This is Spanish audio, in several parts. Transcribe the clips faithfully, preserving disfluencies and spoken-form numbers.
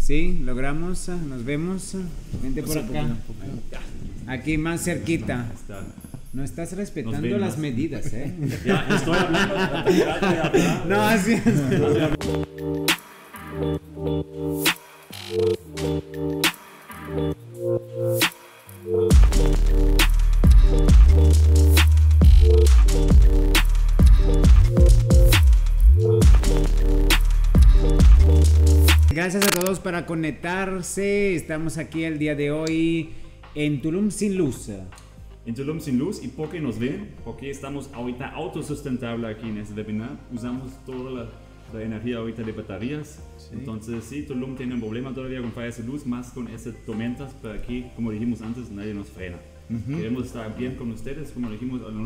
Sí, logramos, nos vemos. Vente por acá. Aquí más cerquita. No estás respetando las medidas, ¿eh? Ya, estoy hablando. No, así es. Gracias a todos para conectarse. Estamos aquí el día de hoy en Tulum sin luz. En Tulum sin luz. ¿Y por qué nos ven? Porque estamos ahorita autosustentables aquí en este webinar. Usamos toda la, la energía ahorita de baterías. Sí. Entonces sí, Tulum tiene un problema todavía con fallas de luz, más con esas tormentas, pero aquí, como dijimos antes, nadie nos frena. Uh-huh. Queremos estar bien con ustedes, como dijimos a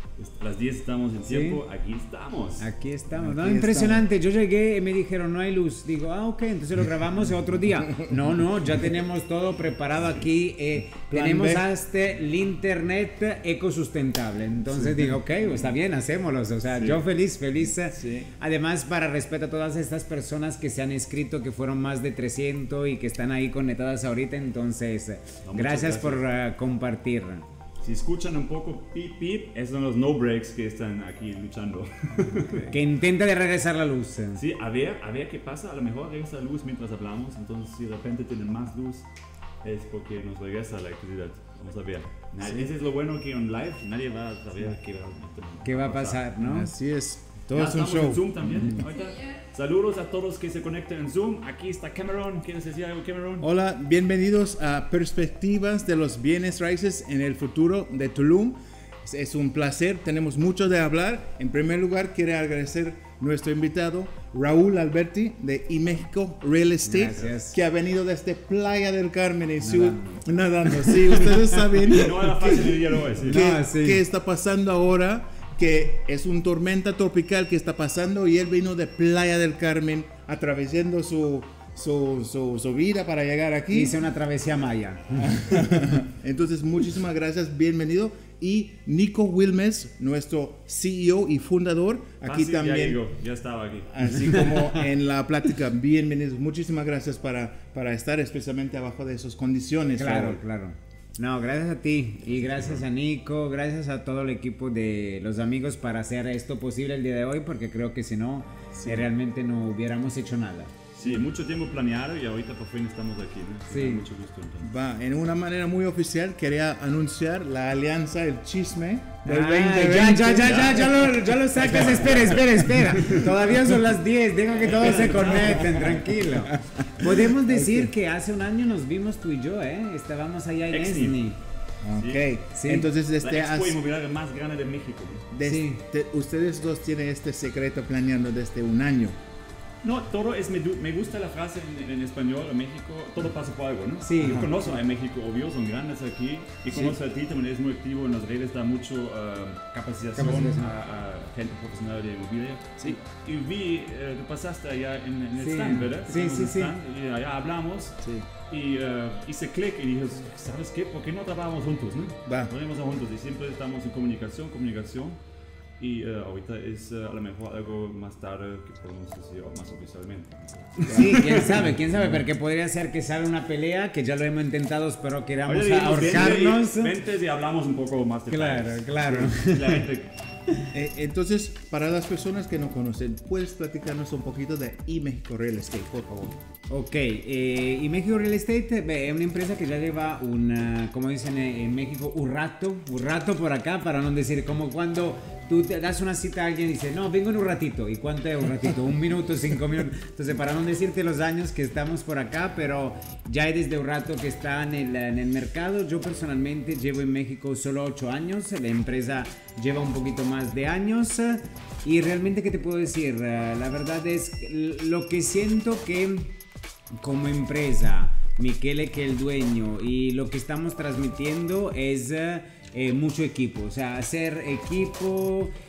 las diez estamos en tiempo, sí. Aquí estamos. Aquí estamos, aquí no, impresionante. Estamos. Yo llegué y me dijeron no hay luz. Digo, ah, ok, entonces lo grabamos otro día. No, no, ya tenemos todo preparado aquí. Eh, tenemos B. hasta el internet ecosustentable. Entonces sí. Digo, ok, está bien, hacémoslo. O sea, sí. Yo feliz, feliz. Sí. Además, para respeto a todas estas personas que se han inscrito, que fueron más de trescientos y que están ahí conectadas ahorita. Entonces, no, gracias, gracias por uh, compartir. Si escuchan un poco pip pip, esos son los no breaks que están aquí luchando. Que intenta de regresar la luz. Sí, a ver, a ver qué pasa. A lo mejor regresa la luz mientras hablamos. Entonces, si de repente tienen más luz, es porque nos regresa la electricidad. Vamos a ver. Nadie, sí. Ese es lo bueno que en live nadie va a saber sí. qué, va, qué va a pasar, ¿no? Así es. Todo ya es un show. En Zoom también. Saludos a todos que se conectan en Zoom. Aquí está Cameron. ¿Quieres decir algo, Cameron? Hola, bienvenidos a Perspectivas de los Bienes Raíces en el futuro de Tulum. Es un placer, tenemos mucho de hablar. En primer lugar, quiero agradecer a nuestro invitado, Raúl Alberti, de iMéxico Real Estate. Gracias. Que ha venido desde Playa del Carmen y Sur, nadando. Sí, ustedes saben no era fácil el día de hoy, sí. qué, no, sí. qué está pasando ahora, que es una tormenta tropical que está pasando y él vino de Playa del Carmen atravesando su, su, su, su vida para llegar aquí. Hice una travesía maya. Entonces, muchísimas gracias, bienvenido. Y Nico Wilmes, nuestro C E O y fundador, aquí ah, sí, también. Ya llegó, ya estaba aquí. Así como en la plática, bienvenidos. Muchísimas gracias para, para estar especialmente abajo de esas condiciones. Claro, Raúl. claro. No, gracias a ti y gracias a Nico, gracias a todo el equipo de los amigos para hacer esto posible el día de hoy, porque creo que si no, sí. realmente no hubiéramos hecho nada. Sí, mucho tiempo planeado y ahorita por fin estamos aquí, ¿no? Sí. Con mucho gusto. Entonces. Va, en una manera muy oficial quería anunciar la alianza, el chisme del ah, veinte veinte. Ya, ya, ya, ya, ya lo, ya lo sacas, espera, espera, espera. Todavía son las diez, deja que todos se conecten, tranquilo. Podemos decir okay. que hace un año nos vimos tú y yo, ¿eh? Estábamos allá en Esni. Ok, sí. Entonces este la expo inmobiliaria más grande de México. Desde, sí. te, ustedes dos tienen este secreto planeando desde un año. No, todo es, me, me gusta la frase en, en español, en México, todo pasa por algo, ¿no? Sí. Yo conozco a México, obvio, son grandes aquí, y conozco sí. a ti, también es muy activo en las redes, da mucho uh, capacitación, capacitación. A, a gente profesional de inmobiliaria. Sí. Y, y vi, uh, tú pasaste allá en, en el sí. stand, ¿verdad? Sí, sí, sí. Stand, y allá hablamos, sí. y uh, hice clic y dije, ¿sabes qué? ¿Por qué no trabajamos juntos, no? Va. Trabajamos juntos y siempre estamos en comunicación, comunicación. Y uh, ahorita es uh, a lo mejor algo más tarde que podemos decir más oficialmente. Sí, quién sabe, quién sabe, porque podría ser que salga una pelea, que ya lo hemos intentado, espero que queramos Oye, ahorcarnos. Vente y, y hablamos un poco más de Claro, claro. La gente... eh, entonces, para las personas que no conocen, ¿puedes platicarnos un poquito de iMéxico Real Estate, por favor? Ok, eh, iMéxico Real Estate es una empresa que ya lleva una, como dicen en México, un rato, un rato por acá, para no decir como cuando tú te das una cita a alguien y dices, no, vengo en un ratito. ¿Y cuánto es un ratito? Un minuto, cinco minutos. Entonces, para no decirte los años que estamos por acá, pero ya es desde un rato que está en el, en el mercado. Yo personalmente llevo en México solo ocho años. La empresa lleva un poquito más de años. Y realmente, ¿qué te puedo decir? La verdad es lo que siento que como empresa, Michele, que es el dueño, y lo que estamos transmitiendo es... Eh, mucho equipo, o sea, hacer equipo,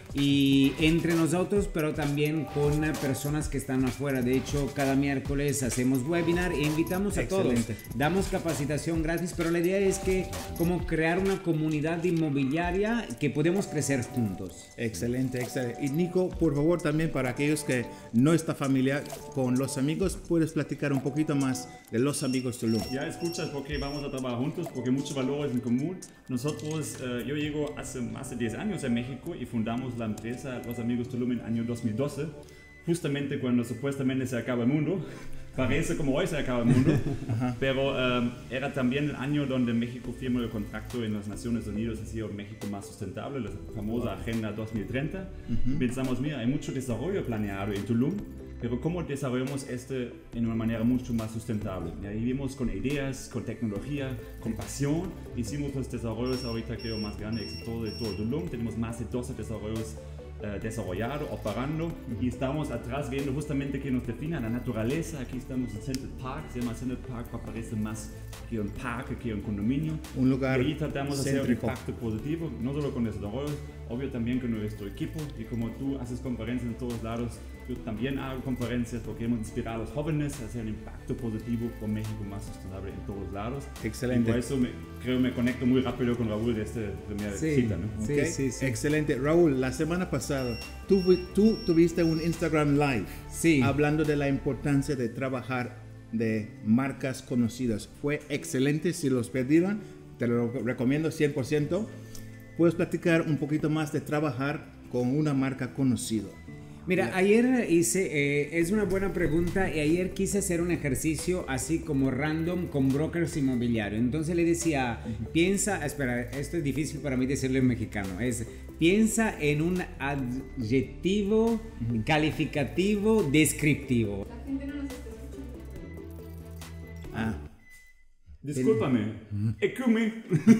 y entre nosotros, pero también con personas que están afuera. De hecho, cada miércoles hacemos webinar e invitamos a Excelente. todos. Damos capacitación gratis, pero la idea es que como crear una comunidad inmobiliaria que podemos crecer juntos. Excelente, excelente. Y Nico, por favor, también para aquellos que no están familiar con Los Amigos, puedes platicar un poquito más de Los Amigos Tulum. Ya escuchas porque vamos a trabajar juntos, porque muchos valores en común. Nosotros, eh, yo llego hace más de diez años a México y fundamos la empresa Los Amigos Tulum en el año dos mil doce, justamente cuando supuestamente se acaba el mundo. Parece como hoy se acaba el mundo, pero um, era también el año donde México firmó el contrato en las Naciones Unidas, así el México más sustentable, la famosa wow. Agenda dos mil treinta. Uh-huh. Pensamos, mira, hay mucho desarrollo planeado en Tulum, pero ¿cómo desarrollamos este en una manera mucho más sustentable? Y ahí vimos con ideas, con tecnología, con pasión, hicimos los desarrollos ahorita creo más grande exitoso de todo Tulum. Tenemos más de doce desarrollos Uh, desarrollado, operando, uh-huh. y estamos atrás viendo justamente que nos define la naturaleza. Aquí estamos en Central Park, se llama Central Park, parece más que un parque, que un condominio. Un lugar y ahí tratamos de hacer un céntrico. impacto positivo, no solo con desarrollos, obvio también con nuestro equipo. Y como tú haces conferencias en todos lados, yo también hago conferencias porque hemos inspirado a los jóvenes a hacer un impacto positivo con México más sustentable en todos lados. Excelente. Y por eso me, creo me conecto muy rápido con Raúl de esta primera Sí. cita, ¿no? Sí, Okay. sí, sí. Excelente. Raúl, la semana pasada tú, tú tuviste un Instagram Live Sí. hablando de la importancia de trabajar de marcas conocidas. Fue excelente. Si los perdieron, te lo recomiendo cien por ciento. Puedes platicar un poquito más de trabajar con una marca conocida. Mira, ayer hice, eh, es una buena pregunta, y ayer quise hacer un ejercicio así como random con brokers inmobiliarios. Entonces le decía, piensa, espera, esto es difícil para mí decirlo en mexicano, es piensa en un adjetivo, uh-huh. calificativo, descriptivo. La gente no nos está escuchando. Ah. Discúlpame, escúchame.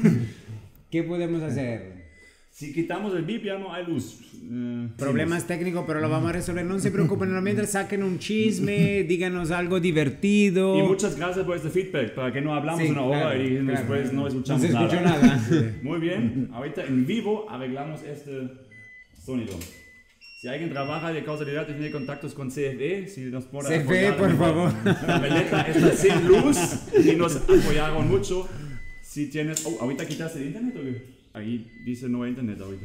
¿Qué podemos hacer? Si quitamos el bip ya no hay luz. Uh, Problemas técnicos, pero lo vamos a resolver. No se preocupen, mientras saquen un chisme, díganos algo divertido. Y muchas gracias por este feedback, para que no hablamos Sí, una hora claro, y claro. después no escuchamos No se escuchó nada. nada. Muy bien, ahorita en vivo arreglamos este sonido. Si alguien trabaja de causalidad y tiene contactos con C F E, si nos puede C F E, apoyar, por mejor. favor. La veleta está sin luz y nos apoyaron mucho. Si tienes... Oh, ¿ahorita quitaste el internet o qué? Ahí dice no hay internet ahorita.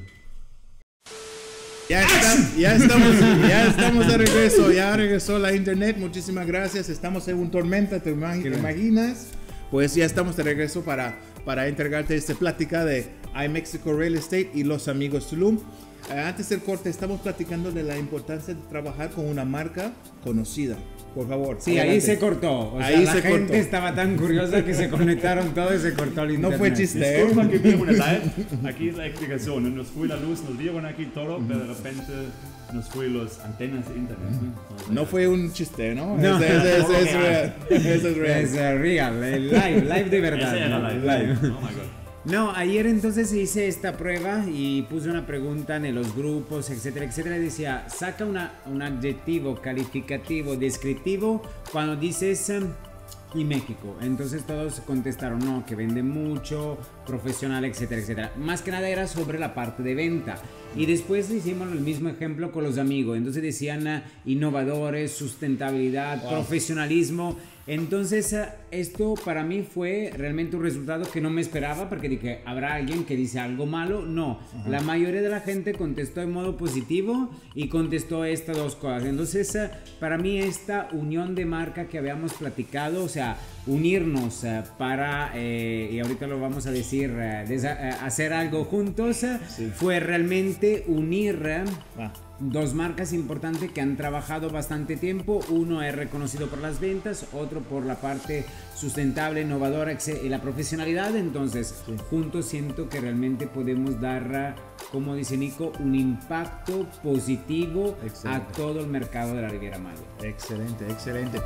Ya, está, ya, estamos, ya estamos de regreso, ya regresó la internet, muchísimas gracias, estamos en un tormenta, ¿te imag- te imaginas? Pues ya estamos de regreso para, para entregarte esta plática de iMexico Real Estate y Los Amigos Tulum. Eh, antes del corte estamos platicando de la importancia de trabajar con una marca conocida. Por favor. Sí, adelante. ahí se cortó. O sea, Ahí la se gente cortó. estaba tan curiosa que se conectaron todos y se cortó el internet. No fue chiste, ¿eh? Disculpa que vimos el live. Aquí es la explicación. Nos fue la luz, nos vieron aquí todo, pero de repente nos fue las antenas de internet. ¿no? No fue un chiste, ¿no? No. Es, es, es, es real. Eso es real. Es uh, real, el live, live de verdad. Ese era ¿no? live. Oh my god. No, ayer entonces hice esta prueba y puse una pregunta en los grupos, etcétera, etcétera. Y decía, saca una, un adjetivo calificativo, descriptivo cuando dices um, y México. Entonces todos contestaron, no, que vende mucho, profesional, etcétera, etcétera. Más que nada era sobre la parte de venta. Y después hicimos el mismo ejemplo con los amigos. Entonces decían uh, innovadores, sustentabilidad, wow. profesionalismo. Entonces uh, esto para mí fue realmente un resultado que no me esperaba, porque dije, ¿habrá alguien que dice algo malo? No, uh-huh. La mayoría de la gente contestó en modo positivo y contestó estas dos cosas. Entonces uh, para mí esta unión de marca que habíamos platicado, o sea, unirnos uh, para, eh, y ahorita lo vamos a decir, uh, desa- uh, hacer algo juntos, uh, sí. fue realmente unir uh, ah. dos marcas importantes que han trabajado bastante tiempo. Uno es reconocido por las ventas, otro por la parte sustentable, innovadora y la profesionalidad. Entonces, sí. juntos siento que realmente podemos dar, como dice Nico, un impacto positivo excelente. A todo el mercado de la Riviera Maya. Excelente, excelente.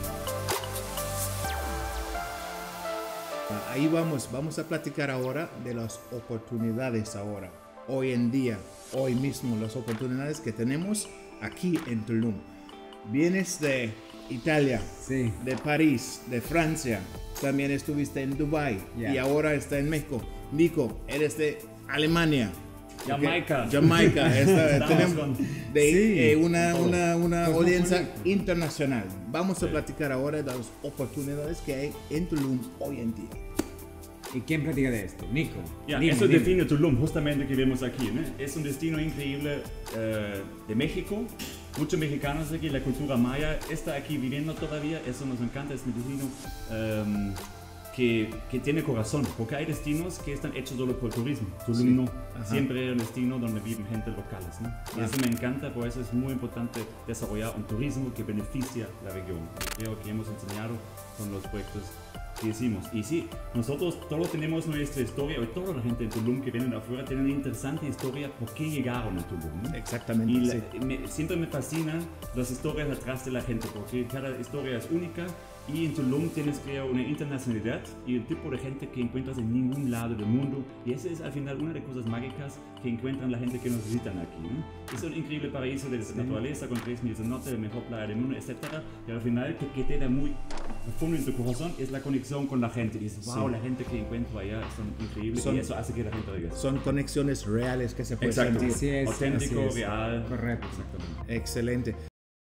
Ahí vamos, vamos a platicar ahora de las oportunidades ahora, hoy en día, hoy mismo, las oportunidades que tenemos aquí en Tulum. Vienes de Italia, sí. de París, de Francia, también estuviste en Dubai yeah. y ahora está en México. Nico, eres de Alemania. Jamaica. Jamaica, esta- Estamos tenemos con- de, Sí, eh, una, todo. una, una Pues, audiencia muy internacional. Vamos a Sí. platicar ahora de las oportunidades que hay en Tulum hoy en día. ¿Y quién platica de esto? Nico. Ja, Dime, eso dime. define Tulum, justamente que vemos aquí. ¿no? Es un destino increíble eh, de México. Muchos mexicanos aquí, la cultura maya está aquí viviendo todavía. Eso nos encanta, es un destino em, que, que tiene corazón, porque hay destinos que están hechos solo por turismo. Tulum Sí. no. Ajá. Siempre es un destino donde viven gente locales. ¿no? Y Ah. eso me encanta, por eso es muy importante desarrollar un turismo que beneficia la región. Y creo que hemos enseñado con los proyectos que hicimos. Y sí, nosotros todos tenemos nuestra historia, y toda la gente de Tulum que viene de afuera tiene una interesante historia por qué llegaron a Tulum. ¿no? Exactamente. Y la- sí. me- siempre me fascinan las historias atrás de la gente, porque cada historia es única y en Tulum tienes que una internacionalidad y el tipo de gente que encuentras en ningún lado del mundo. Y esa es al final una de las cosas mágicas que encuentran la gente que nos visitan aquí. ¿no? Es un increíble paraíso de la naturaleza con tres mil cenotes, la mejor playa del mundo, etcétera. Y al final que, que te da muy profundo en tu corazón es la conexión con la gente. Y dices, wow, Sí. la gente que encuentro allá son increíbles Son- y eso hace que la gente regrese. Son conexiones reales que se pueden Exacto. sentir. Así es, Auténtico, así es. real. Correcto. Exactamente. Excelente.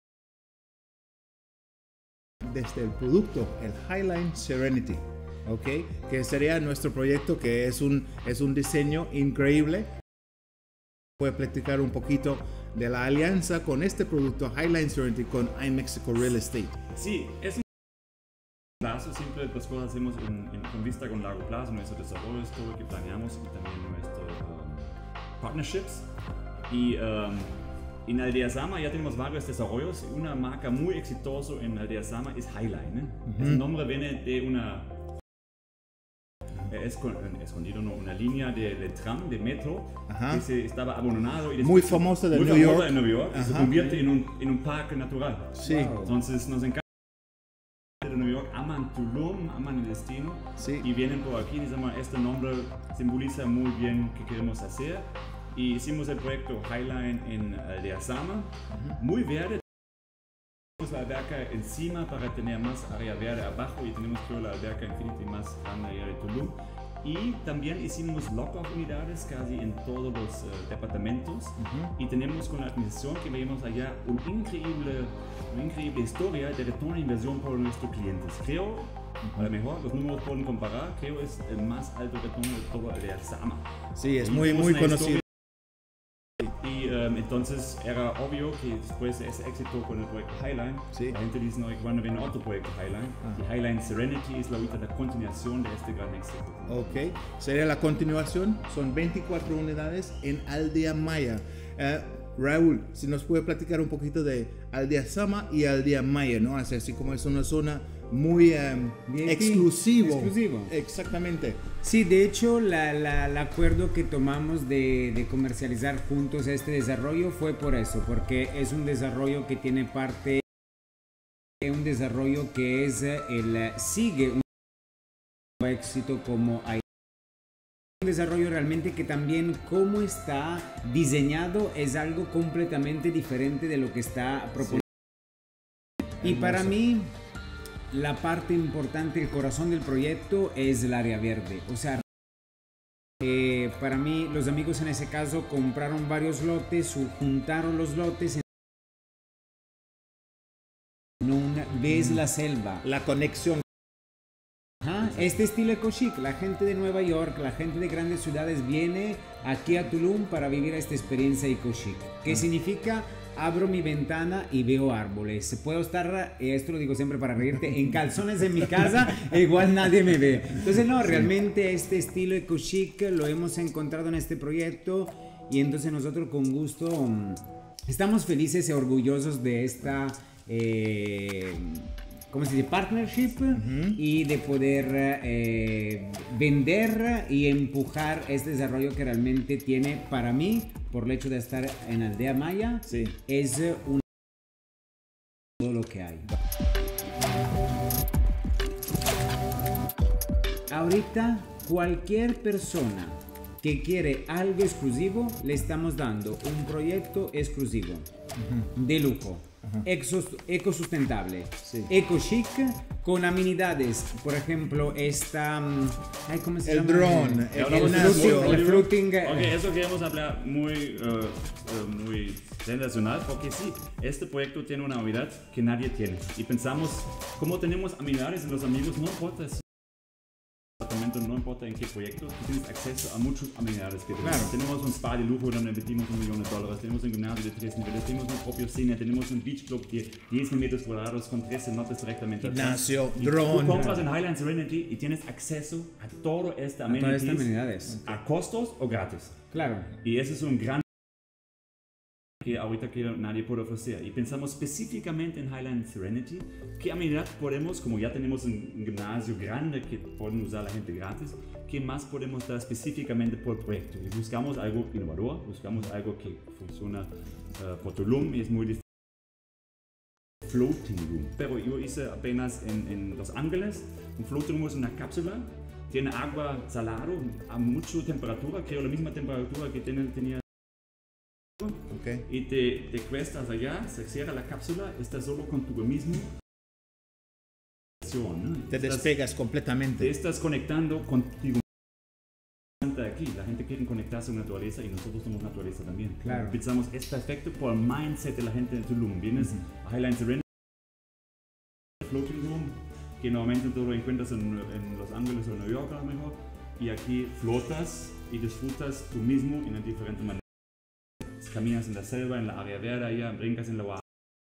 Desde el producto, el Highline Serenity, ¿ok? Que sería nuestro proyecto, que es un, es un diseño increíble. Voy a platicar un poquito de la alianza con este producto Highline Serenity con iMexico Real Estate. Sí, es un plazo, siempre las cosas hacemos en, en, con vista con largo plazo, nuestro desarrollo es todo lo que planeamos y también nuestros um, partnerships. Y um, en Aldea Sama ya tenemos varios desarrollos. Una marca muy exitosa en Aldea Sama es Highline. ¿eh? Ujú. El nombre viene de una eh, escon- eh, escondido, no, una línea de, de tram, de metro, Ajá. que se estaba abandonado. Y Muy después- famosa de muy New famosa York. en Nueva York y se Ajá. convierte en un, en un parque natural. Sí, Wow. Entonces nos encanta de New York, aman Tulum, aman el destino Sí. y vienen por aquí y dicen, este nombre simboliza muy bien qué queremos hacer. Y hicimos el proyecto Highline en Aldea Sama, muy verde. Tenemos la alberca encima para tener más área verde abajo y tenemos creo la alberca Infinity más grande allá de Tulum. Y también hicimos lock-off unidades casi en todos los eh, departamentos. Y tenemos con la administración que vemos allá un increíble, una increíble historia de retorno de inversión por nuestros clientes. Creo, a lo mejor los números pueden comparar, creo es el más alto retorno de todo Aldea Sama. sí, es Y muy, vimos muy una conocido. historia. Y um, entonces era obvio que después de ese éxito con el proyecto Highline, Sí. la gente dice, no, cuando viene otro proyecto Highline, y Highline Serenity es la, ahorita la continuación de este gran éxito. Ok, sería la continuación, son veinticuatro unidades en Aldea Maya. Eh, Raúl, si nos puede platicar un poquito de Aldea Sama y Aldea Maya, ¿no? Así, así como es una zona muy em, V I P, exclusivo. exclusivo. Exactamente. Sí, de hecho, la, la- el acuerdo que tomamos de, de comercializar juntos este desarrollo fue por eso, porque es un desarrollo que tiene parte, un desarrollo que es eh, el eh, sigue un éxito como hay un desarrollo realmente que también como está diseñado es algo completamente diferente de lo que está proponiendo. Y para Hermoso. mí la parte importante, el corazón del proyecto es el área verde. O sea, eh, para mí los amigos en ese caso compraron varios lotes, su- juntaron los lotes. En una, ves la selva. La conexión. Ajá, este estilo eco-chic, la gente de Nueva York, la gente de grandes ciudades viene aquí a Tulum para vivir esta experiencia eco-chic. ¿Qué significa? Abro mi ventana y veo árboles. Puedo estar, eh, esto lo digo siempre para reírte, en calzones en mi casa e igual nadie me ve. Entonces no, realmente este estilo eco-chic lo hemos encontrado en este proyecto y entonces nosotros con gusto mm, estamos felices y orgullosos de esta... Eh, ¿cómo se dice? Partnership y de poder eh, vender y empujar este desarrollo que realmente tiene para mí, por el hecho de estar en Aldea Maya, Sí. es un todo lo que hay. Ahorita cualquier persona que quiere algo exclusivo, le estamos dando un proyecto exclusivo, de lujo. exos- ecosustentable, Sí. eco chic, con amenidades, por ejemplo, esta, mm, ay, ¿cómo se El llama? dron, el, el el gimnasio. floating, el floating, eh, Ok, eso queremos hablar muy, eh, eh, muy sensacional, porque sí, este proyecto tiene una habilidad que nadie tiene. Y pensamos, como tenemos habilidades en los amigos, no importa si departamento, no importa en qué proyecto, tú tienes acceso a muchas amenidades que tenemos. Claro. Tenemos un spa de lujo donde invertimos un millón de dólares, tenemos un gimnasio de tres niveles, tenemos un propio cine, tenemos un beach club de diez metros cuadrados con tres cenotes directamente atrás. Gimnasio, Y dron. Tú compras en Highland Serenity y tienes acceso a todo esta a todas estas amenities, amenidades. a costos o gratis. Claro. Y ese es un gran que ahorita que nadie puede ofrecer. Y pensamos específicamente en Highland Serenity, qué amenidad podemos, como ya tenemos un, un gimnasio grande que pueden usar la gente gratis, qué más podemos dar específicamente por proyecto. Y buscamos algo innovador, buscamos algo que funciona uh, por Tulum y es muy difícil. Floating room. Pero yo hice apenas en, en Los Ángeles, un floating room es una cápsula, tiene agua salado a mucha temperatura, creo la misma temperatura que tiene, tenía. Okay. Y te, te cuestas allá, se cierra la cápsula, estás solo contigo mismo. ¿No? Te Estás- despegas Te completamente. estás conectando contigo. Aquí, la gente quiere conectarse a la naturaleza y nosotros somos naturaleza también. Claro. Pensamos, es perfecto por el mindset de la gente de Tulum. Vienes a Highland Serenity, floating room, que normalmente tú lo encuentras en, en Los Ángeles o Nueva York a lo mejor, y aquí flotas y disfrutas tú mismo en una diferente manera. Caminas en la selva, en la área verde, allá, brincas en la agua.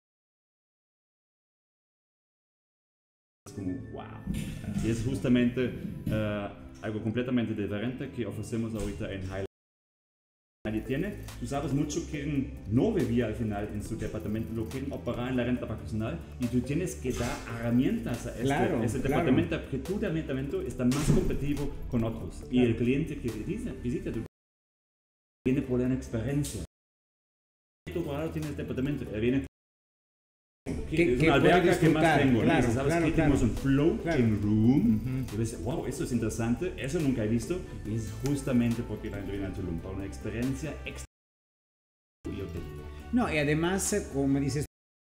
Es como, wow. Y es justamente eh, algo completamente diferente que ofrecemos ahorita en Highland. Nadie tiene. Tú sabes, mucho quieren no vivir al final en su departamento, lo quieren operar en la renta vacacional y tú tienes que dar herramientas a este, Claro, ese claro. departamento, que tu departamento está más competitivo con otros. Y el cliente que visita, visita tu viene por una experiencia. Tu cuadrado tiene este departamento, él viene Que- es que una puede alberca que más disfrutar, tengo, ¿no? claro, Y ¿sabes claro, qué? claro. Tenemos un floating Claro. room. Y ves, wow, eso es interesante, eso nunca he visto. Y es justamente porque la gente viene a Tulum para una experiencia extra. Y hotel. No, y además, eh, como dices,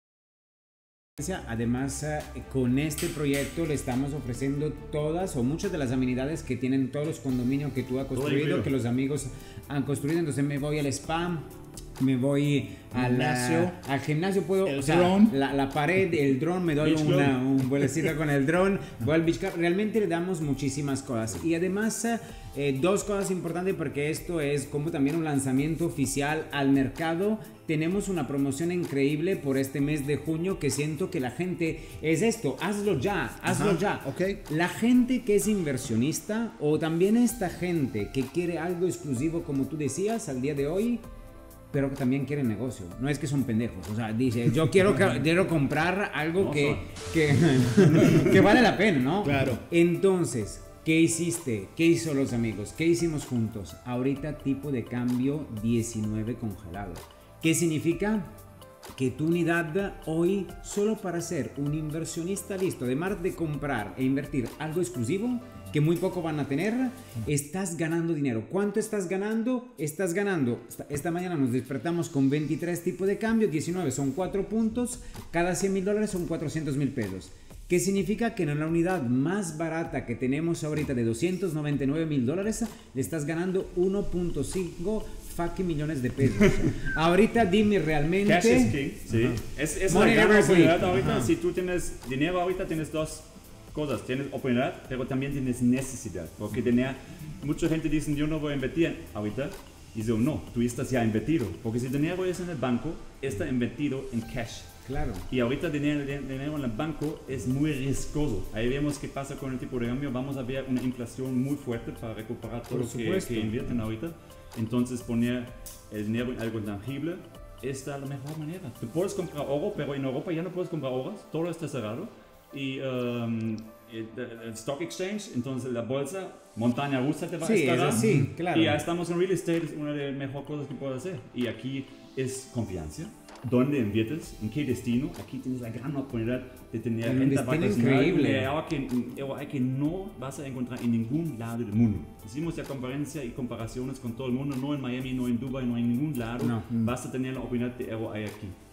además eh, con este proyecto le estamos ofreciendo todas o muchas de las amenidades que tienen todos los condominios que tú has construido, incluido. que los amigos han construido. Entonces me voy al spa, me voy al Gimnasio. al gimnasio, puedo, El o sea, dron. la, la pared, el dron, me doy Beach una- club. un vuelecito con el dron, voy al beach club. Realmente le damos muchísimas cosas. Y además, eh, dos cosas importantes, porque esto es como también un lanzamiento oficial al mercado. Tenemos una promoción increíble por este mes de junio que siento que la gente es esto, hazlo ya, hazlo Ajá, ya. ok. La gente que es inversionista o también esta gente que quiere algo exclusivo, como tú decías, al día de hoy, pero que también quieren negocio. No es que son pendejos. O sea, dice, yo quiero, ca- quiero comprar algo No que, son. que, que vale la pena, ¿no? Claro. Entonces, ¿qué hiciste? ¿Qué hizo los amigos? ¿Qué hicimos juntos? Ahorita tipo de cambio diecinueve congelado. ¿Qué significa? Que tu unidad hoy, solo para ser un inversionista listo, además de comprar e invertir algo exclusivo, que muy poco van a tener, estás ganando dinero. ¿Cuánto estás ganando? Estás ganando. Esta, esta mañana nos despertamos con veintitrés tipos de cambio, diecinueve son cuatro puntos, cada cien mil dólares son cuatrocientos mil pesos. ¿Qué significa? Que en la unidad más barata que tenemos ahorita de doscientos noventa y nueve mil dólares, le estás ganando uno punto cinco fucking millones de pesos. Ahorita dime realmente. Cash is king, sí. Es, es la Money gran never oportunidad sleep. ahorita. Ajá. Si tú tienes dinero ahorita, tienes dos cosas. Tienes oportunidad, pero también tienes necesidad. Porque tener, mucha gente dice, yo no voy a invertir ahorita. Y yo, no, tú estás ya invertido. Porque si el dinero es en el banco, está invertido en cash. Claro. Y ahorita dinero, dinero en el banco es muy riesgoso. Ahí vemos qué pasa con el tipo de cambio. Vamos a ver una inflación muy fuerte para recuperar todo Por lo que, supuesto. que invierten ahorita. Entonces poner el dinero en algo tangible es la mejor manera. Tú puedes comprar oro, pero en Europa ya no puedes comprar oro. Todo está cerrado. Y um, el, el stock exchange, entonces la bolsa, montaña rusa te va a Sí, estar. es así, claro. Y ya estamos en real estate, es una de las mejores cosas que puedes hacer. Y aquí es confianza. ¿Dónde inviertes? ¿En qué destino? Aquí tienes la gran oportunidad de tener En un renta destino vacacional, increíble. de agua que, agua que no vas a encontrar en ningún lado del mundo. Hicimos ya conferencia y comparaciones con todo el mundo, no en Miami, no en Dubai, no en ningún lado. No. Vas a tener la oportunidad de agua ahí aquí.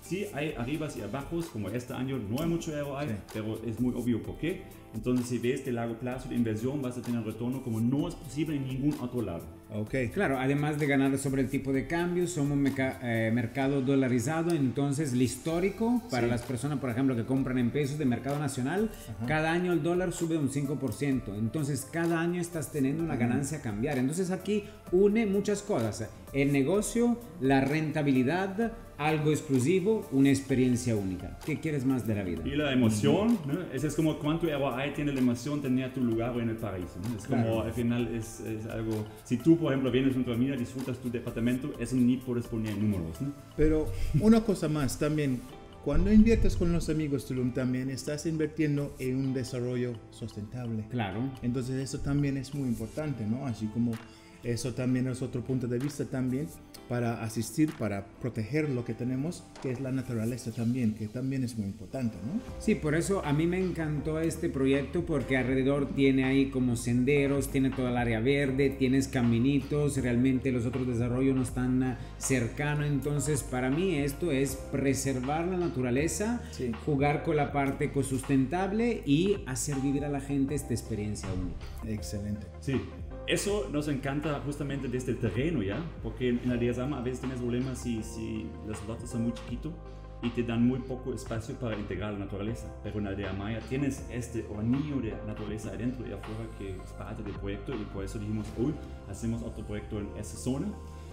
sí hay arribas y abajos, como este año no hay mucho R O I, Sí. pero es muy obvio por qué. Entonces, si ves de largo plazo de inversión, vas a tener retorno como no es posible en ningún otro lado. Ok. Claro, además de ganar sobre el tipo de cambio, somos un meca- eh, mercado dolarizado, entonces el histórico para Sí. las personas, por ejemplo, que compran en pesos de mercado nacional, cada año el dólar sube un cinco por ciento, entonces cada año estás teniendo una ganancia a cambiar. Entonces aquí une muchas cosas, el negocio, la rentabilidad, algo exclusivo, una experiencia única. ¿Qué quieres más de la vida? Y la emoción, ¿no? Es, es como cuánto R O I tiene la emoción de tener tu lugar en el paraíso, ¿no? Es como Claro. al final es, es algo, si tú por ejemplo vienes junto a mí, disfrutas tu departamento, eso ni puedes poner en números, ¿no? Pero una cosa más también, cuando inviertes con los amigos Tulum también estás invirtiendo en un desarrollo sustentable. Claro. Entonces eso también es muy importante, ¿no? Así como eso también es otro punto de vista también para asistir, para proteger lo que tenemos, que es la naturaleza también, que también es muy importante, ¿no? Sí, por eso a mí me encantó este proyecto porque alrededor tiene ahí como senderos, tiene toda el área verde, tienes caminitos, realmente los otros desarrollos no están ah, cercanos, entonces para mí esto es preservar la naturaleza, Sí. jugar con la parte ecosustentable y hacer vivir a la gente esta experiencia única. Excelente. Sí, eso nos encanta justamente desde el terreno, ¿ya? Porque en la Diazama a veces tienes problemas si, si los lotes son muy chiquitos y te dan muy poco espacio para integrar la naturaleza. Pero en la Aldea Maya tienes este hornillo de naturaleza adentro y afuera que es parte del proyecto y por eso dijimos, uy, hacemos otro proyecto en esa zona.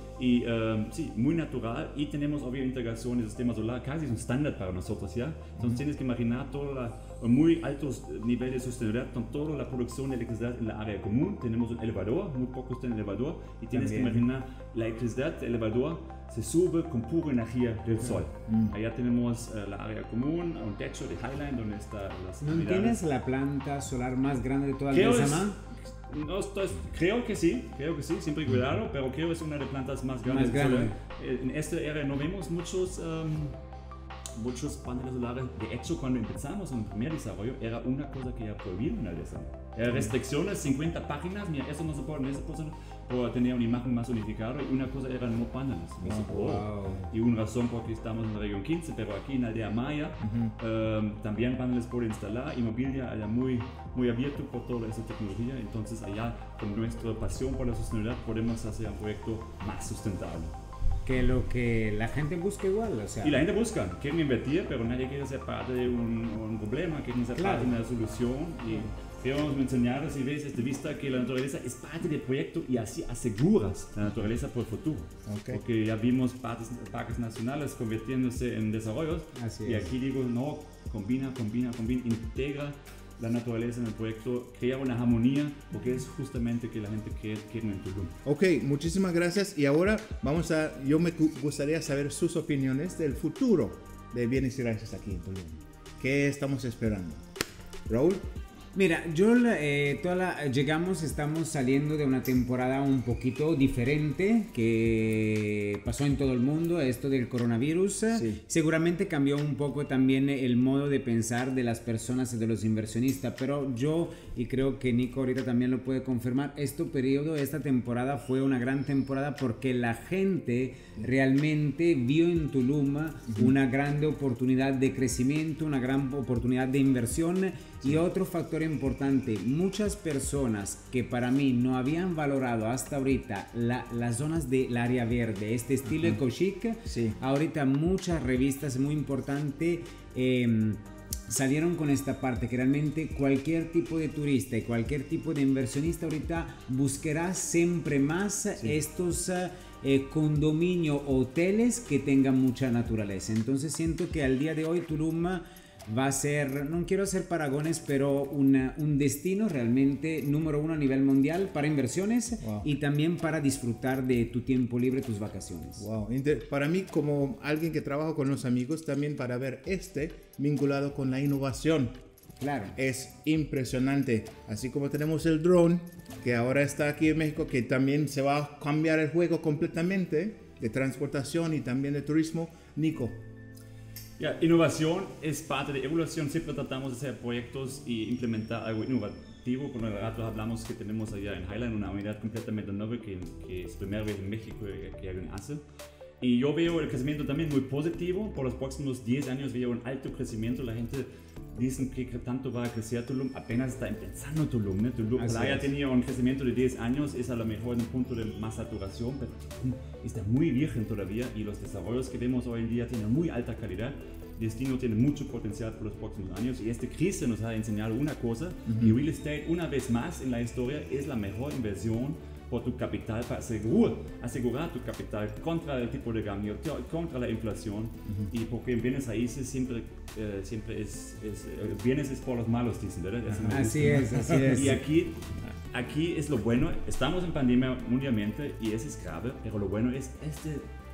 Y um, sí, muy natural y tenemos obvio integración del sistema solar, casi es un estándar para nosotros, ¿ya? Entonces tienes que imaginar toda la, muy altos niveles de sostenibilidad con toda la producción de electricidad en la área común. Tenemos un elevador, muy pocos tienen elevador y tienes También. que imaginar la electricidad del elevador se sube con pura energía del sol. Allá tenemos uh, la área común, un techo de Highline donde está las ¿No unidades. tienes la planta solar más grande de toda la Creo, es- Diazama? no estoy- creo que sí, creo que sí, siempre cuidado, pero creo que es una de las plantas más grandes. Más grande. Solo, en esta era no vemos muchos, um, muchos paneles solares. De hecho, cuando empezamos en el primer desarrollo, era una cosa que era prohibida en la Diazama. Era restricciones, cincuenta páginas, mira, eso no se puede, eso cosa no, pero tenía una imagen más unificada y una cosa era no paneles. No se puede. Wow. Y una razón porque estamos en la región quince, pero aquí en la Aldea Maya um, también paneles por instalar, inmobiliaria allá muy, muy abierto por toda esa tecnología. Entonces allá con nuestra pasión por la sostenibilidad podemos hacer un proyecto más sustentable. Que lo que la gente busca igual, o sea. Y la gente busca, quieren invertir, pero nadie quiere ser parte de un, un problema, quieren ser Claro. parte de una solución. Y queremos enseñar, si ves desde vista, que la naturaleza es parte del proyecto y así aseguras la naturaleza por el futuro. Ok. Porque ya vimos parques, parques nacionales convirtiéndose en desarrollos. Así y es. aquí digo, no, combina, combina, combina, integra la naturaleza en el proyecto, crea una armonía, porque es justamente que la gente quiere, quiere en Tulum. Ok, muchísimas gracias. Y ahora vamos a, yo me gu- gustaría saber sus opiniones del futuro de bienes y raíces aquí en Tulum. ¿Qué estamos esperando? Raúl. Mira, yo eh, toda la- llegamos, estamos saliendo de una temporada un poquito diferente que pasó en todo el mundo, esto del coronavirus. Sí. Seguramente cambió un poco también el modo de pensar de las personas y de los inversionistas, pero yo, y creo que Nico ahorita también lo puede confirmar, este periodo, esta temporada fue una gran temporada porque la gente realmente vio en Tulum una grande oportunidad de crecimiento, una gran oportunidad de inversión. Y otro factor importante, muchas personas que para mí no habían valorado hasta ahorita la- las zonas del área verde, este estilo eco-chic, Sí. ahorita muchas revistas muy importantes eh, salieron con esta parte que realmente cualquier tipo de turista y cualquier tipo de inversionista ahorita buscará siempre más estos eh, condominios, hoteles que tengan mucha naturaleza. Entonces siento que al día de hoy Tulum va a ser, no quiero hacer paragones, pero una- un destino realmente número uno a nivel mundial para inversiones. Wow. Y también para disfrutar de tu tiempo libre, tus vacaciones. Wow. Inter- Para mí, como alguien que trabaja con los amigos, también para ver este vinculado con la innovación. Claro. Es impresionante. Así como tenemos el drone, que ahora está aquí en México, que también se va a cambiar el juego completamente de transportación y también de turismo. Nico. Ya, innovación es parte de evolución. Siempre tratamos de hacer proyectos y implementar algo innovativo. Con el rato hablamos que tenemos allá en Highline una unidad completamente nueva que, que es primera vez en México que, que alguien hace. Y yo veo el crecimiento también muy positivo. Por los próximos diez años veo un alto crecimiento. La gente dice que tanto va a crecer Tulum. Apenas está empezando Tulum. ¿no? Tulum Así Playa es. tenía un crecimiento de diez años. Es a lo mejor un punto de más saturación, pero está muy virgen todavía. Y los desarrollos que vemos hoy en día tienen muy alta calidad. El destino tiene mucho potencial por los próximos años. Y esta crisis nos ha enseñado una cosa. Uh-huh. Y real estate, una vez más en la historia, es la mejor inversión por tu capital, para asegurar, asegurar tu capital contra el tipo de cambio, contra la inflación. Uh-huh. Y porque en bienes raíces siempre, eh, siempre es, es, eh, bienes es por los malos, dicen, ¿verdad? Así es, así es. Y aquí, aquí es lo bueno, estamos en pandemia mundialmente y eso es grave, pero lo bueno es esta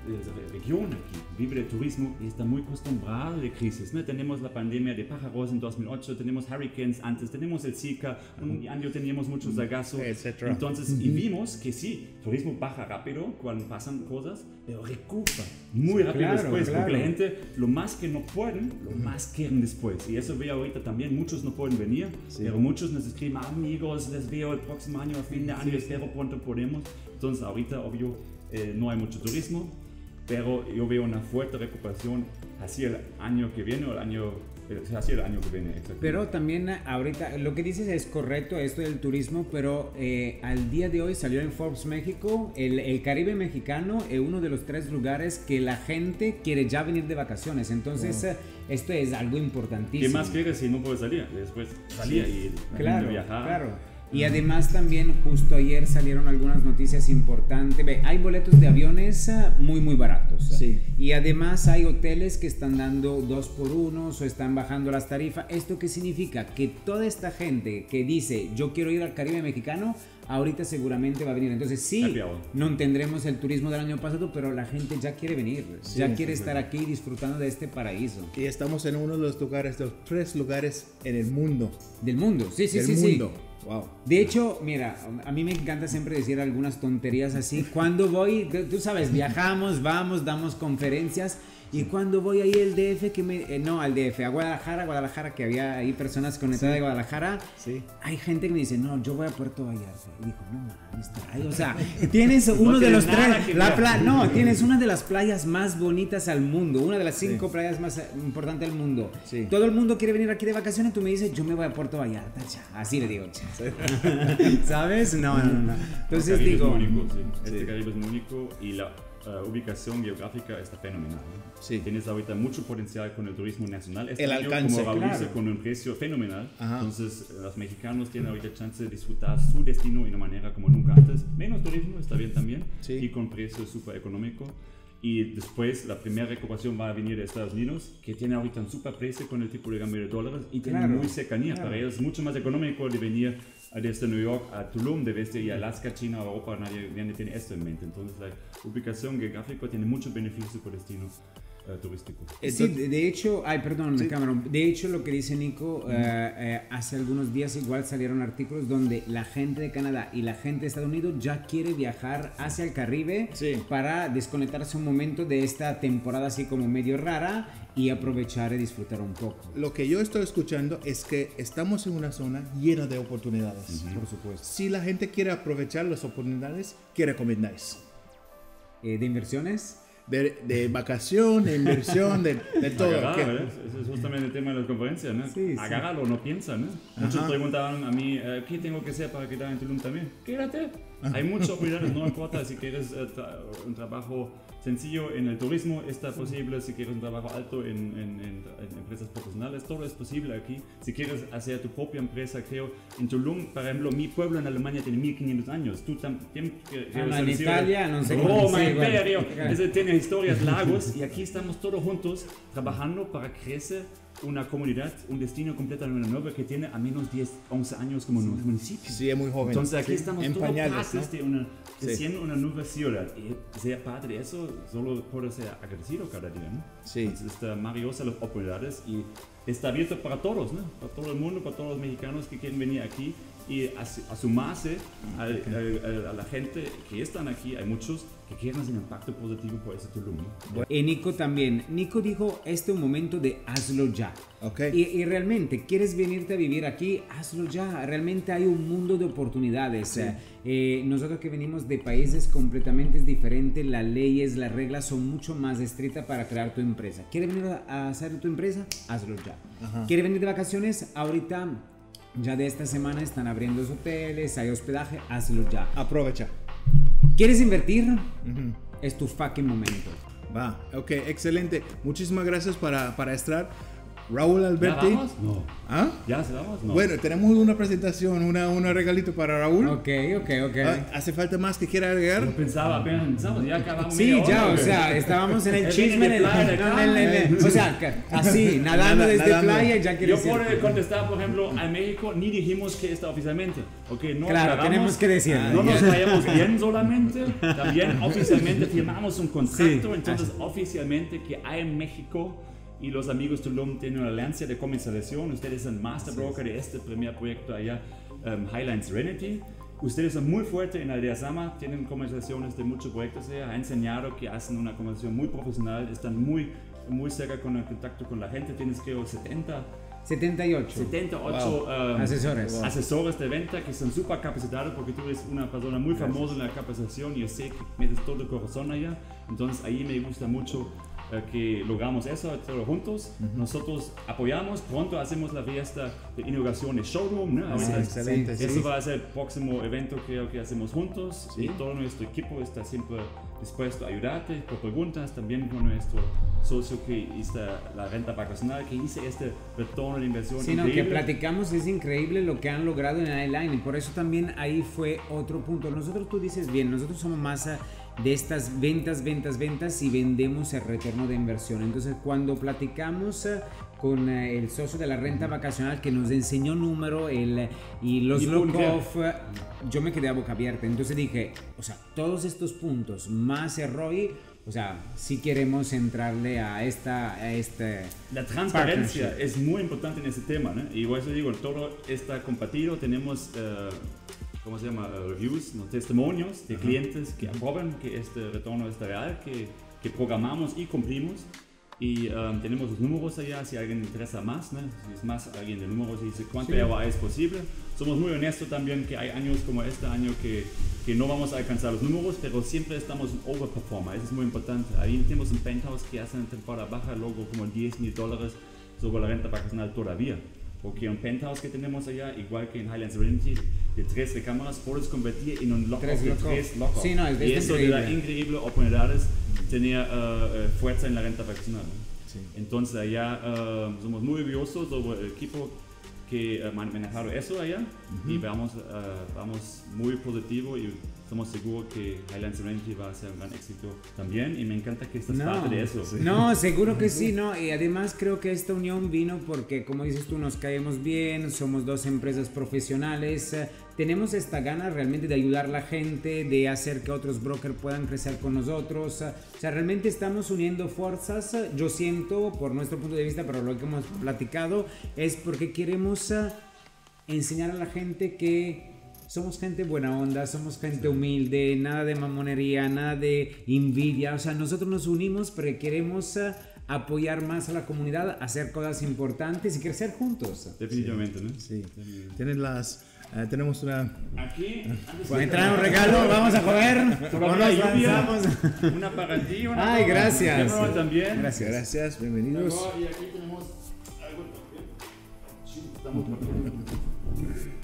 región aquí vive de turismo y está muy acostumbrada de crisis, ¿no? Tenemos la pandemia de pájaros en dos mil ocho, tenemos hurricanes antes, tenemos el Zika, un año teníamos muchos sargazo, etcétera. Entonces, y vimos que sí, turismo baja rápido cuando pasan cosas, pero recupera muy Sí, rápido claro, después, claro. porque la gente lo más que no pueden, lo más quieren después. Y eso veo ahorita también, muchos no pueden venir, Sí. pero muchos nos escriben, amigos, les veo el próximo año, a fin de año, espero pronto podemos. Entonces, ahorita, obvio, eh, no hay mucho turismo, pero yo veo una fuerte recuperación hacia el año que viene o el año, eh, hacia el año que viene. Exactamente. Pero también ahorita lo que dices es correcto, esto del turismo, pero eh, al día de hoy salió en Forbes México, el, el Caribe mexicano es uno de los tres lugares que la gente quiere ya venir de vacaciones. Entonces, Wow. eh, esto es algo importantísimo. ¿Qué más quieres si no puedes salir? Después salía y la Claro, gente viajaba. claro. Y además también justo ayer salieron algunas noticias importantes. Ve, hay boletos de aviones uh, muy muy baratos. Sí. Y además hay hoteles que están dando dos por unos o están bajando las tarifas. ¿Esto qué significa? Que toda esta gente que dice yo quiero ir al Caribe mexicano, ahorita seguramente va a venir. Entonces sí, Happy hour. no tendremos el turismo del año pasado, pero la gente ya quiere venir. Sí, ya sí, quiere sí. estar aquí disfrutando de este paraíso. Y estamos en uno de los lugares, de los tres lugares en el mundo. Del mundo. Sí, sí, del sí, mundo. sí. Wow. De hecho, mira, a mí me encanta siempre decir algunas tonterías así. Cuando voy, tú tú sabes, viajamos, vamos, damos conferencias. Y cuando voy ahí al D F, que me, eh, no al D F, a Guadalajara, Guadalajara, que había ahí personas conectadas Sí. de Guadalajara, Sí. hay gente que me dice, no, yo voy a Puerto Vallarta. Y digo, no mames, ahí, o sea, tienes uno No de tiene los nada tres, que la ver. pla- no, tienes una de las playas más bonitas al mundo, una de las cinco Sí. playas más eh, importantes del mundo. Sí. Todo el mundo quiere venir aquí de vacaciones, tú me dices, yo me voy a Puerto Vallarta, cha. Así le digo, cha. ¿Sabes? No, no, no. Entonces El Caribe digo, es único, sí. Este Sí. Caribe es único y la uh, ubicación geográfica está fenomenal. ¿no? Sí. Tienes ahorita mucho potencial con el turismo nacional. Este El año, alcance, como Raúl claro. dice, con un precio fenomenal. Ajá. Entonces, eh, los mexicanos tienen ahorita chance de disfrutar su destino de una manera como nunca antes. Menos turismo, está bien también. Sí. Y con precio súper económico. Y después la primera recuperación va a venir de Estados Unidos, que tiene ahorita un super precio con el tipo de cambio de dólares y tiene Claro, muy cercanía. claro. Para ellos es mucho más económico de venir desde New York a Tulum, de desde ir a Alaska, China, Europa, nadie, nadie tiene esto en mente. Entonces la ubicación geográfica tiene muchos beneficios por destino eh, turístico. sí, de, de hecho, ay, perdón, Sí. Cameron, de hecho lo que dice Nico, eh, eh, hace algunos días igual salieron artículos donde la gente de Canadá y la gente de Estados Unidos ya quiere viajar hacia el Caribe Sí. para desconectarse un momento de esta temporada así como medio rara y aprovechar y disfrutar un poco. Lo que yo estoy escuchando es que estamos en una zona llena de oportunidades. Por supuesto. Si la gente quiere aprovechar las oportunidades, ¿qué recomendáis? Eh, ¿De inversiones? De, de vacación, de inversión, de, de todo. Agarrar, ¿Qué? ¿verdad? Ese es justamente el tema de las conferencias, ¿no? Sí, sí. Agárralo, no piensa, ¿no? Muchos Ajá. preguntaban a mí, eh, ¿qué tengo que hacer para quedar en Tulum también? Quédate. Hay muchas oportunidades, no importa si quieres eh, tra- un trabajo sencillo en el turismo, está posible. Si quieres un trabajo alto en, en- en- en empresas profesionales, todo es posible aquí. Si quieres hacer tu propia empresa, creo, en Tulum, por ejemplo, mi pueblo en Alemania tiene mil quinientos años. Tú también... Ah, no, en Italia, no sé cómo Roma, dice, igual. Imperio. Claro. Ese tiene historias largos y aquí estamos todos juntos trabajando para crecer una comunidad, un destino completamente nuevo que tiene a menos diez, once años como un municipio. Sí, es muy joven. Entonces aquí Sí, estamos en todos pañales, partes ¿no? de una, Sí. creciendo una nueva ciudad y ser parte de eso solo puede ser agradecido cada día, ¿no? Sí. Entonces está maravillosa las oportunidades y está abierto para todos, ¿no? Para todo el mundo, para todos los mexicanos que quieren venir aquí y as- asumarse al- al- al- a la gente que están aquí. Hay muchos que quieren hacer un impacto positivo por ese Tulum, ¿no? Y Nico también. Nico dijo, este es un momento de hazlo ya. Ok. Y, y realmente, ¿quieres venirte a vivir aquí? Hazlo ya. Realmente hay un mundo de oportunidades. Eh, nosotros que venimos de países completamente diferentes, las leyes, las reglas son mucho más estrictas para crear tu empresa. ¿Quieres venir a hacer tu empresa? Hazlo ya. Ajá. ¿Quieres venir de vacaciones? Ahorita, ya de esta semana están abriendo los hoteles, hay hospedaje, hazlo ya. Aprovecha. ¿Quieres invertir? Ujú. Es tu fucking momento. Va, ok, excelente. Muchísimas gracias para, para estar. Raúl ¿Ya Alberti. vamos? No. ¿Ah? ¿Ya se vamos? No. Bueno, tenemos una presentación, una, un regalito para Raúl. Ok, ok, ok. Ah, ¿Hace falta más que quiera agregar? Yo pensaba, apenas pensamos, ya acabamos. Sí, media ya, hora, o güey. sea, estábamos en el Él chisme, viene en de el, playa de acá. en el- en el- o sea, que- así, nadando Nada- desde nadando. playa, ya quiere Yo decir. puedo contestar, por ejemplo, a México, ni dijimos que está oficialmente. Okay, no Claro, aclaramos, tenemos que decir. No nos vayamos bien solamente, también oficialmente firmamos un contrato, entonces oficialmente que hay en México y los amigos Tulum tienen una alianza de comercialización. Ustedes son master broker de este primer proyecto allá, um, Highline Serenity. Ustedes son muy fuertes en Aldea Sama, tienen comercializaciones de muchos proyectos allá, han enseñado que hacen una comercialización muy profesional, están muy, muy cerca con el contacto con la gente. Tienes creo setenta setenta y ocho. setenta y ocho um, Asesores. asesores de venta que son súper capacitados porque tú eres una persona muy famosa en la capacitación y yo sé que metes todo el corazón allá. Entonces ahí me gusta mucho eh, que logramos eso todos juntos. Uh-huh. Nosotros apoyamos, pronto hacemos la fiesta de inauguración de showroom, ¿no? Ah, Ahorita- excelente, sí. Eso va a ser el próximo evento creo que hacemos juntos Sí. y todo nuestro equipo está siempre dispuesto a ayudarte por preguntas, también con nuestro socio que hizo la renta vacacional, que hizo este retorno de inversión Sí, no, que increíble. platicamos, es increíble lo que han logrado en Highline y por eso también ahí fue otro punto. Nosotros, tú dices bien, nosotros somos más ah, de estas ventas, ventas, ventas y vendemos el retorno de inversión. Entonces, cuando platicamos ah, con eh, el socio de la renta vacacional que nos enseñó número el, y los Y lock punto. off, eh, yo me quedé a boca abierta. Entonces dije, o sea, todos estos puntos más el R O I, o sea, si queremos entrarle a esta, a este La transparencia partnership. es muy importante en ese tema, ¿no? Y por eso digo, todo está compartido. Tenemos, eh, ¿cómo se llama? Uh, reviews, ¿no? Testimonios de clientes que aprueban que este retorno es real, que, que programamos y cumplimos. Y um, tenemos los números allá, si alguien le interesa más, ¿no? Si es más alguien de números y dice cuánto Sí. R O I es posible. Somos muy honestos también que hay años como este año que, que no vamos a alcanzar los números, pero siempre estamos en overperformer, eso es muy importante. Ahí tenemos un penthouse que hace en temporada baja, luego como diez mil dólares sobre la renta vacacional todavía. Porque un penthouse que tenemos allá, igual que en Highland Serenity, de tres recámaras, puedes convertir en un lock Tres de lock-off. tres lock Sí, no, es- y es eso te da increíble. increíble oportunidades, tener uh, uh, fuerza en la renta vacacional. Sí. Entonces allá uh, somos muy orgullosos sobre el equipo que uh, man- manejado eso allá y vamos, uh, vamos muy positivo y estamos seguros que Highland Serenity va a ser un gran éxito también y me encanta que estás parte de eso. No, seguro que sí, no, y además creo que esta unión vino porque, como dices tú, nos caemos bien, somos dos empresas profesionales, eh, tenemos esta gana realmente de ayudar a la gente, de hacer que otros brokers puedan crecer con nosotros, eh, o sea, realmente estamos uniendo fuerzas, eh, yo siento, por nuestro punto de vista, pero lo que hemos platicado, es porque queremos eh, enseñar a la gente que somos gente buena onda, somos gente humilde, nada de mamonería, nada de envidia. O sea, nosotros nos unimos porque queremos uh, apoyar más a la comunidad, hacer cosas importantes y crecer juntos. Definitivamente, ¿no? Sí. Tienes las, eh, tenemos una... Aquí, antes Me traen un regalo, vamos a joder. Todavía O hay nos lluvia, lanzamos. una para ti, una Ay, para gracias. Emerald también. Gracias. Gracias, bienvenidos. Luego, y aquí tenemos algo también. Sí, estamos por-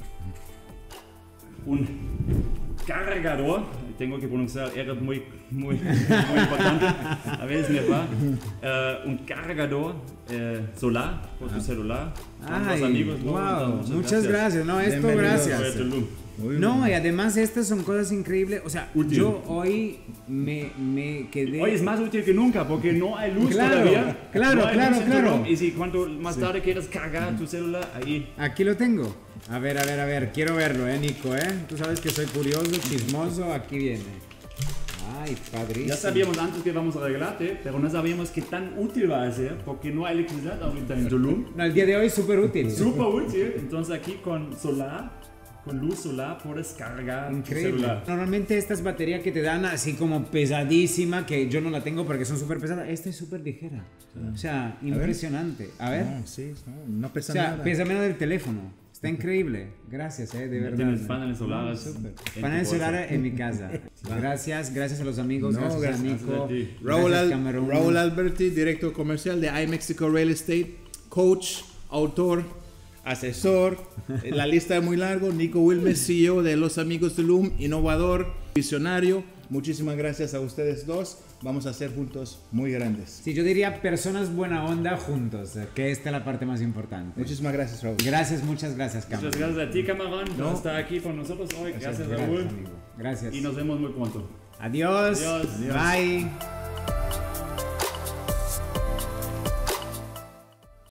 un cargador, tengo que pronunciar R muy, muy, muy importante, a veces me va, uh, un cargador uh, solar por tu celular. Con los Ay, amigos, ¿no? wow, Muchas muchas gracias. No, esto Bienvenidos. gracias. Tulum. Muy No, bien. y además estas son cosas increíbles. O sea, Útil. yo hoy me, me quedé... Hoy es más útil que nunca porque no hay luz Claro, todavía. claro, No hay claro, luz en claro. Tulum, y si cuanto más tarde quieras cargar tu celular, ahí. Aquí lo tengo. A ver, a ver, a ver. Quiero verlo, eh, Nico, eh. Tú sabes que soy curioso, chismoso. Aquí viene. Ay, padrísimo. Ya sabíamos antes que vamos a regalarte, pero no sabíamos qué tan útil va a ser porque no hay electricidad ahorita en Tulum. No, el día de hoy es súper útil. Súper útil. Entonces aquí con solar con luz solar puedes cargar tu Increíble. celular. Normalmente estas baterías que te dan así como pesadísima, que yo no la tengo porque son súper pesadas, esta es súper ligera. O sea, impresionante. A ver. No, sí, no, no O pesa sea, nada. pesa menos del teléfono. Está increíble. Gracias, eh, de Ya verdad. tienes paneles solares. Súper. en tu Paneles bolsa. solares en mi casa. Gracias, gracias a los amigos, No, gracias, gracias a Nico. a ti. Raúl, gracias, Al- Cameron. Raúl Alberti, director comercial de iMexico Real Estate, coach, autor, asesor. La lista es muy larga. Nico Wilmes, C E O de Los Amigos de Tulum, innovador, visionario. Muchísimas gracias a ustedes dos. Vamos a ser juntos muy grandes. Sí, yo diría personas buena onda juntos, eh, que esta es la parte más importante. Muchísimas gracias, Raúl. Gracias, muchas gracias, Cameron. Muchas gracias a ti, Camarón, por No. estar aquí con nosotros hoy. Gracias, Gracias, Raúl. amigo. Gracias. Y nos vemos muy pronto. Adiós. Adiós. Bye.